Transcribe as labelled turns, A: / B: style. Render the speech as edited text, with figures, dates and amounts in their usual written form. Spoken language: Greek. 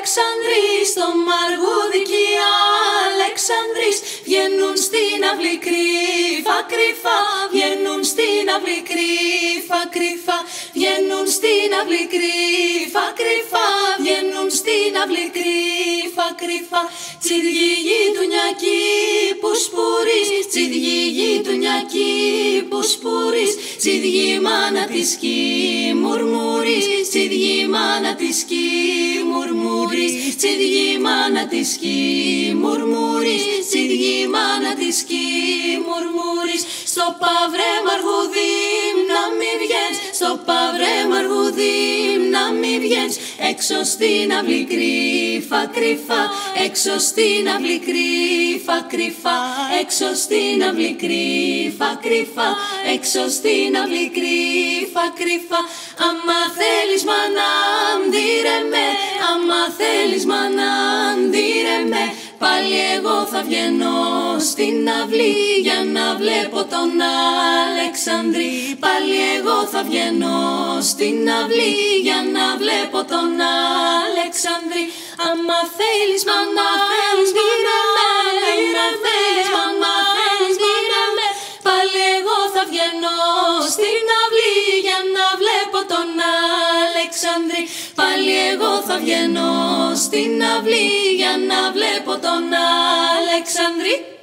A: Αλεξανδρή, στο Μαργούδι κι οι Αλεξανδρείς βγαίνουν στην αυλή κρύφα κρύφα, βγαίνουν στην αυλή κρύφα κρύφα, βγαίνουν στην αυλή κρύφα κρύφα, βγαίνουν στην αυλή κρύφα κρύφα. Τσιδιή γειτονιακή που σπουρείς, τσιδιή γειτονιακή που σπουρείς, τσιδιή μάνα της κι μουρμουρείς, τσιδιή μάνα της κι μουρμουρείς, τσιδιή μάνα της κι μουρμουρείς, τσιδιή μάνα της κι μουρμουρείς. Στο παυρέ Μαργούδι να μη βγαίνεις, στο παυρέ Μαργούδι να μη βγαίνεις, έξω στην αυλή κρύφα κρύφα, έξω στην αυλή κρύφα κρύφα, έξω στην αυλή κρύφα κρύφα, έξω στην αυλή κρύφα κρύφα. Άμα θέλεις μάνα ντύρε με, άμα θέλεις μάνα ντύρε με, πάλι εγώ θα βγαίνω στην αυλή για να βλέπω τον Αλεξανδρή. Πάλι εγώ θα βγαίνω στην αυλή για να βλέπω τον Αλεξανδρή. Άμα θέλεις μάνα ντύρε με, άμα θέλεις μάνα ντύρε με, πάλι εγώ θα βγαίνω στην αυλή για να βλέπω τον Αλεξανδρή. Πάλι εγώ θα βγαίνω στην αυλή για να βλέπω τον Αλεξανδρή.